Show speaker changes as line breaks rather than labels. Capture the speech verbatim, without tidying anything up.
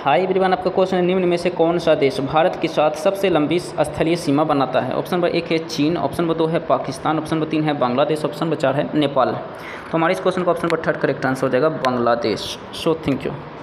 Hi everyone, आपका question है निम्न में से कौन सा देश भारत के साथ सबसे लंबी स्थलीय सीमा बनाता है। ऑप्शन नंबर एक है चीन, ऑप्शन नंबर दो है पाकिस्तान, ऑप्शन नंबर तीन है बांग्लादेश, ऑप्शन नंबर चार है नेपाल। तो हमारे इस क्वेश्चन का option number third correct answer हो जाएगा बांग्लादेश। So thank you.